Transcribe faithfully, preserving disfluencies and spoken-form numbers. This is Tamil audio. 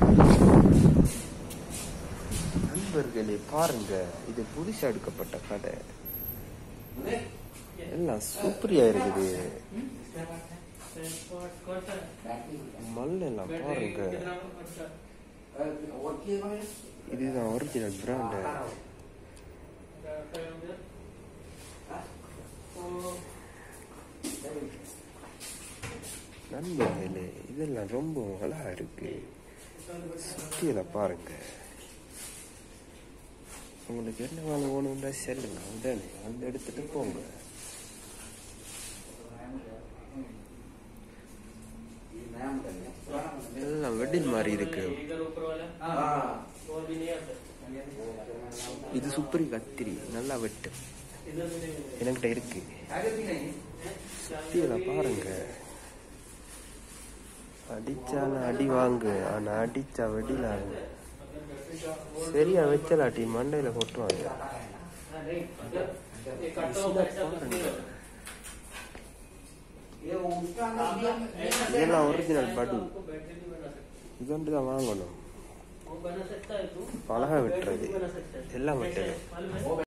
நண்பர்களே பாருங்க, இது புதுசா எடுக்கப்பட்ட கடை. எல்லாம் சூப்பரியா இருக்குது. மல்லெல்லாம் பாருங்க, இதுதான் ஒரிஜினல் பிராண்ட். நண்பர்களே இதெல்லாம் ரொம்ப அழகா இருக்கு. சுத்தியில பாருங்க. உங்களுக்கு என்ன வேலை வேணும்னா செல்லுங்க, உடனே வந்து எடுத்துட்டு போங்க. எல்லாம் வெட்டில் மாதிரி இருக்கு. இது சூப்பரி கத்திரி, நல்லா வெட்டு என்கிட்ட இருக்கு. சுத்தியில பாருங்க. அடிச்சாலும் அடி வாங்கு, ஆனா அடிச்சா வெடிலாங்க. சரியா வச்சலாட்டி மண்டையில கொட்டுவாங்க. இதெல்லாம் ஒரிஜினல் படு. இது ஒன்றுதான் வாங்கணும். அழகா வெட்டுறது, எல்லாம் வெட்டுறது.